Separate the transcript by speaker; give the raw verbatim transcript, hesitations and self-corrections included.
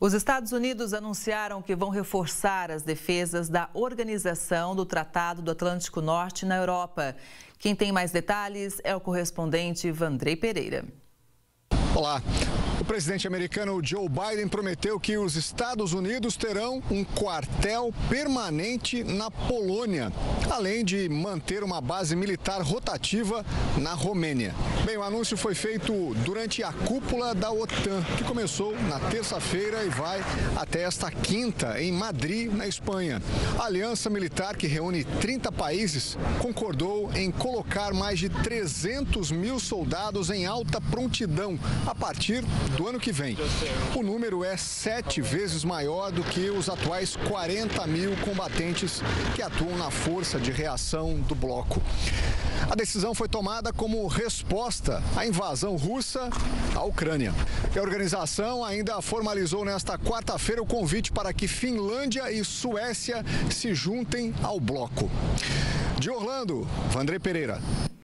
Speaker 1: Os Estados Unidos anunciaram que vão reforçar as defesas da Organização do Tratado do Atlântico Norte na Europa. Quem tem mais detalhes é o correspondente Vandrei Pereira.
Speaker 2: Olá. O presidente americano Joe Biden prometeu que os Estados Unidos terão um quartel permanente na Polônia, além de manter uma base militar rotativa na Romênia. Bem, o anúncio foi feito durante a cúpula da OTAN, que começou na terça-feira e vai até esta quinta em Madrid, na Espanha. A aliança militar, que reúne trinta países, concordou em colocar mais de trezentos mil soldados em alta prontidão a partir do ano que vem. O número é sete vezes maior do que os atuais quarenta mil combatentes que atuam na força de reação do bloco. A decisão foi tomada como resposta à invasão russa à Ucrânia. E a organização ainda formalizou nesta quarta-feira o convite para que Finlândia e Suécia se juntem ao bloco. De Orlando, Vandrei Pereira.